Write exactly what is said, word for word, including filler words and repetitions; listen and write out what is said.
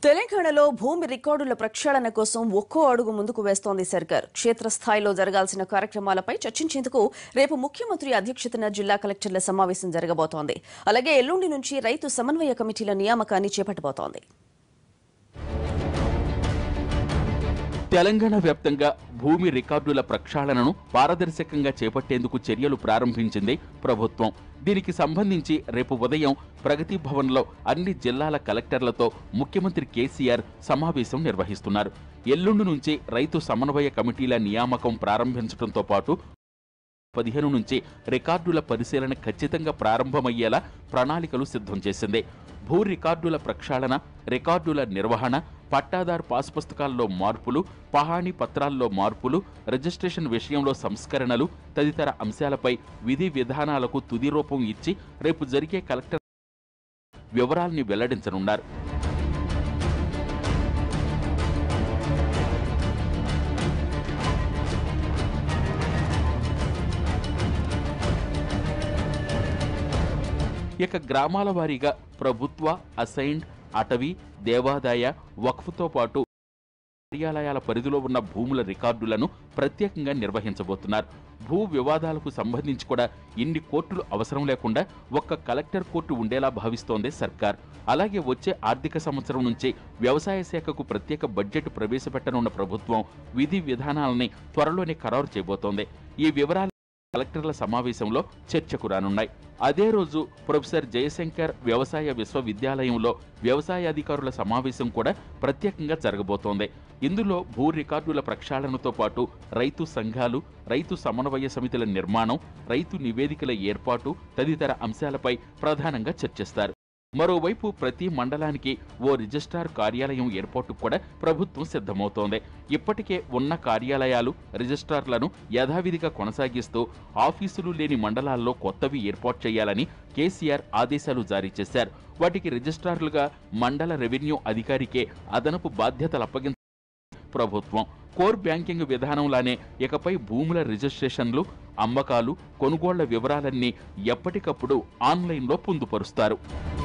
తెలంగాణలో భూమి రికార్డుల ప్రక్షాళన కోసం ఒక్కో అడుగు ముందుకు వేస్తోంది సర్కార్. క్షేత్రస్థాయిలో జరగాల్సిన కార్యక్రమాలపై చర్చించేందుకు రేపు ముఖ్యమంత్రి అధ్యక్షతన జిల్లా కలెక్టర్ల సమావేశం జరగబోతోంది. అలాగే ఎల్లుండి నుంచి రైతు సమన్వయ కమిటీల నియామకాన్ని చేపట్టబోతోంది. తెలంగాణ వ్యాప్తంగా భూమి రికార్డుల ప్రక్షాళనను పారదర్శకంగా చేపట్టేందుకు చర్యలు ప్రారంభించింది ప్రభుత్వం. దీనికి సంబంధించి రేపు ఉదయం ప్రగతి భవన్లో అన్ని జిల్లాల కలెక్టర్లతో ముఖ్యమంత్రి కేసీఆర్ సమావేశం నిర్వహిస్తున్నారు. ఎల్లుండి నుంచి రైతు సమన్వయ కమిటీల నియామకం ప్రారంభించడంతో పాటు పదిహేను నుంచి రికార్డుల పరిశీలన ఖచ్చితంగా ప్రారంభమయ్యేలా ప్రణాళికలు సిద్ధం చేసింది. భూ రికార్డుల ప్రక్షాళన, రికార్డుల నిర్వహణ, పట్టాదారు పాస్ పుస్తకాల్లో మార్పులు, పహాణీ పత్రాల్లో మార్పులు, రిజిస్ట్రేషన్ విషయంలో సంస్కరణలు తదితర అంశాలపై విధి విధానాలకు తుది రూపం ఇచ్చి రేపు జరిగే కలెక్టర్ వివరాల్ని వెల్లడించనున్నారు. ఇక గ్రామాల వారీగా ప్రభుత్వ, అసైన్డ్, అటవీ, దేవాదాయ, వక్ఫ్తో పాటు కార్యాలయాల పరిధిలో ఉన్న భూముల రికార్డులను ప్రత్యేకంగా నిర్వహించబోతున్నారు. భూ వివాదాలకు సంబంధించి కూడా ఇన్ని కోర్టులు అవసరం లేకుండా ఒక్క కలెక్టర్ కోర్టు ఉండేలా భావిస్తోంది సర్కార్. అలాగే వచ్చే ఆర్థిక సంవత్సరం నుంచి వ్యవసాయ శాఖకు ప్రత్యేక బడ్జెట్ ప్రవేశపెట్టనున్న ప్రభుత్వం విధి విధానాలని త్వరలోనే ఖరారు చేయబోతోంది. ఈ వివరాలు కలెక్టర్ల సమావేశంలో చర్చకు రానున్నాయి. అదే రోజు ప్రొఫెసర్ జయశంకర్ వ్యవసాయ విశ్వవిద్యాలయంలో వ్యవసాయ అధికారుల సమావేశం కూడా ప్రత్యేకంగా జరగబోతోంది. ఇందులో భూ రికార్డుల ప్రక్షాళనతో పాటు రైతు సంఘాలు, రైతు సమన్వయ సమితుల నిర్మాణం, రైతు నివేదికల ఏర్పాటు తదితర అంశాలపై ప్రధానంగా చర్చిస్తారు. మరోవైపు ప్రతి మండలానికి ఓ రిజిస్ట్రార్ కార్యాలయం ఏర్పాటుకు కూడా ప్రభుత్వం సిద్ధమవుతోంది. ఇప్పటికే ఉన్న కార్యాలయాలు, రిజిస్ట్రార్లను యథావిధిగా కొనసాగిస్తూ ఆఫీసులు లేని మండలాల్లో కొత్తవి ఏర్పాటు చేయాలని కేసీఆర్ ఆదేశాలు జారీ చేశారు. వాటికి రిజిస్ట్రార్లుగా మండల రెవెన్యూ అధికారికే అదనపు బాధ్యతలు అప్పగించారు ప్రభుత్వం. కోర్ బ్యాంకింగ్ విధానంలానే ఇకపై భూముల రిజిస్ట్రేషన్లు, అమ్మకాలు, కొనుగోళ్ల వివరాలన్నీ ఎప్పటికప్పుడు ఆన్లైన్లో పొందుపరుస్తారు.